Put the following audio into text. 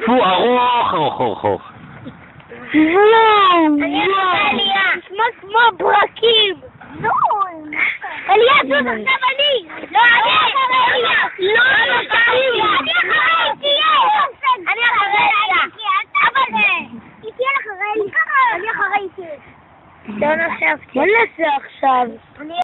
פו, ארוך, ארוך, ארוך, ארוך. אני אליה, נשמע כמו ברקים. אליה, זאת עכשיו אני. לא, אני אחרי אליה. לא, אני אחרי תהיה. אני אחרי אליה. אבל היא תהיה אחרי אליה. אני אחרי תהיה. לא נחשבתי. מה נעשה עכשיו?